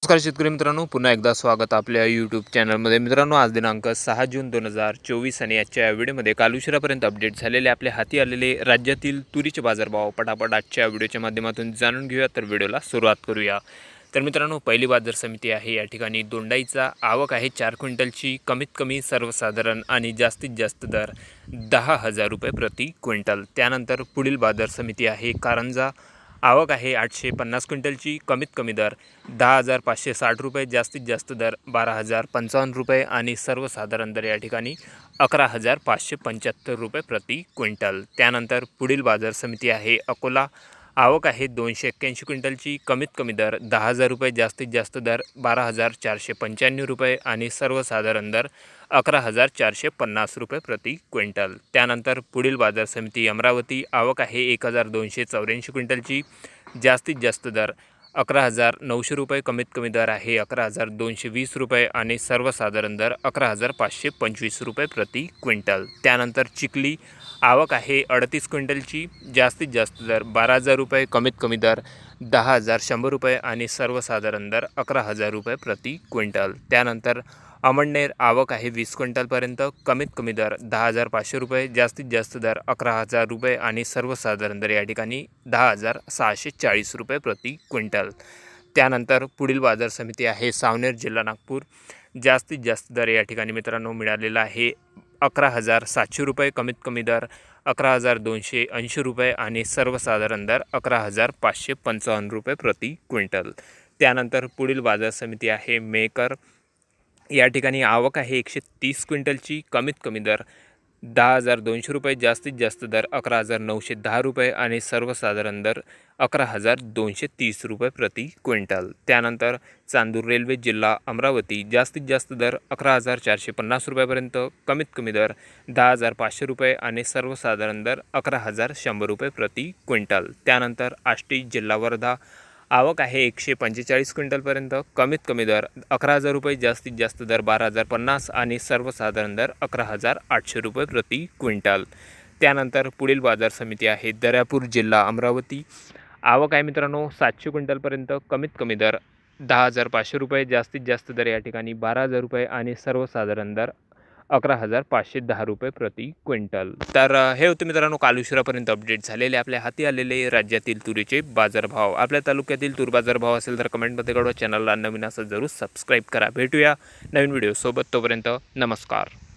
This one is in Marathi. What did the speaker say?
नमस्कार शेतकरी मित्रांनो, पुन्हा एकदा स्वागत आपल्या यूट्यूब चॅनलमध्ये। मित्रांनो, आज दिनांक 6 जून 2024 आणि आजच्या व्हिडिओमध्ये काल उशिरापर्यंत अपडेट झालेले आपल्या हाती आलेले राज्यातील तुरीचे बाजारभाव पटापट आजच्या व्हिडिओच्या माध्यमातून जाणून घेऊया। तर व्हिडिओला सुरुवात करूया। तर मित्रांनो, पहिली बाजार समिती आहे या ठिकाणी दोंडाईचा आवक आहे 4 क्विंटलची, कमीत कमी सर्वसाधारण आणि जास्तीत जास्त दर 10,000 रुपये प्रति क्विंटल। त्यानंतर पुढील बाजार समिती आहे कारंजा, आवक आहे 850 क्विंटलची, कमीत कमी दर 10,560 रुपये, जास्तीत जास्त दर 12,055 रुपये आणि सर्वसाधारण दर या ठिकाणी 11,575 रुपये प्रति क्विंटल। त्यानंतर पुढील बाजार समिती आहे अकोला, आवक आहे 281 क्विंटलची, कमीत कमी दर 10,000 रुपये, जास्तीत जास्त दर 12,495 रुपये आणि सर्वसाधारण दर 11,450 रुपये प्रति क्विंटल। त्यानंतर पुढील बाजार समिती अमरावती, आवक आहे 1,284 क्विंटलची, जास्तीत जास्त दर 11,900 रुपये, कमीत कमी दर आहे 11,220 रुपये आणि सर्वसाधारण दर 11,525 रुपये प्रति क्विंटल। त्यानंतर चिखली, आवक आहे 38 क्विंटलची, जास्तीत जास्त दर 12,000 रुपये, कमीत कमी दर 10,100 रुपये आणि सर्वसाधारण दर 11,000 रुपये प्रति क्विंटल। त्यानंतर अमळनेर, आवक आहे 20 क्विंटलपर्यंत, कमीत कमी दर 10,500 रुपये, जास्तीत जास्त दर 11,000 रुपये आणि सर्वसाधारण दर या ठिकाणी 10,640 रुपये प्रति क्विंटल। त्यानंतर पुढील बाजार समिती आहे सावनेर, जिल्हा नागपूर, जास्तीत जास्त दर या ठिकाणी मित्रांनो मिळालेला आहे 11,700 रुपये, कमीत कमी दर 11,280 रुपये आणि सर्वसाधारण दर 11,555 रुपये प्रति क्विंटल। त्यानंतर पुढील बाजार समिती आहे मेकर, या ठिकाणी आवक आहे 130 क्विंटलची, कमीत कमी दर 10,200 रुपये, जास्तीत जास्त दर 11,910 रुपये आणि सर्वसाधारण दर 11,230 रुपये प्रति क्विंटल। त्यानंतर चांदूर रेल्वे, जिल्हा अमरावती, जास्तीत जास्त दर 11,450 रुपयापर्यंत, कमीत कमी दर 10,500 रुपये आणि सर्वसाधारण दर 11,100 रुपये प्रति क्विंटल। त्यानंतर आष्टी, जिल्हा वर्धा, आवक आहे 145 क्विंटलपर्यंत, कमीत कमी दर 11,000 रुपये, जास्तीत जास्त दर 12,050 आणि सर्वसाधारण दर 11,800 रुपये प्रति क्विंटल। त्यानंतर पुढील बाजार समिती आहे दर्यापूर, जिल्हा अमरावती, आवक आहे मित्रांनो 700 क्विंटलपर्यंत, कमीत कमी दर 10,500 रुपये, जास्तीत जास्त दर या ठिकाणी 12,000 रुपये आणि सर्वसाधारण दर 11,510 रुपये प्रति क्विंटल। तर हे होते मित्रांनो काल उशिरापर्यंत अपडेट झालेले आपल्या हाती आलेले राज्यातील तुरीचे बाजारभाव। आपल्या तालुक्यातील तूर बाजारभाव असेल तर कमेंटमध्ये कळवा, चॅनलला नवीन असेल जरूर सबस्क्राईब करा। भेटूया नवीन व्हिडिओ सोबत, तोपर्यंत नमस्कार।